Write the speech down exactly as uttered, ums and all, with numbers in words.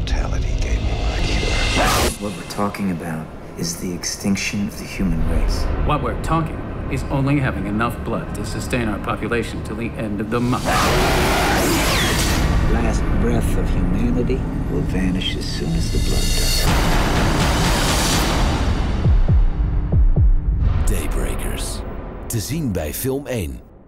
mortality gave me my cure. What we're talking about is the extinction of the human race. What we're talking is only having enough blood to sustain our population till the end of the month. Last breath of humanity will vanish as soon as the blood does. Daybreakers. Te zien bij Film één.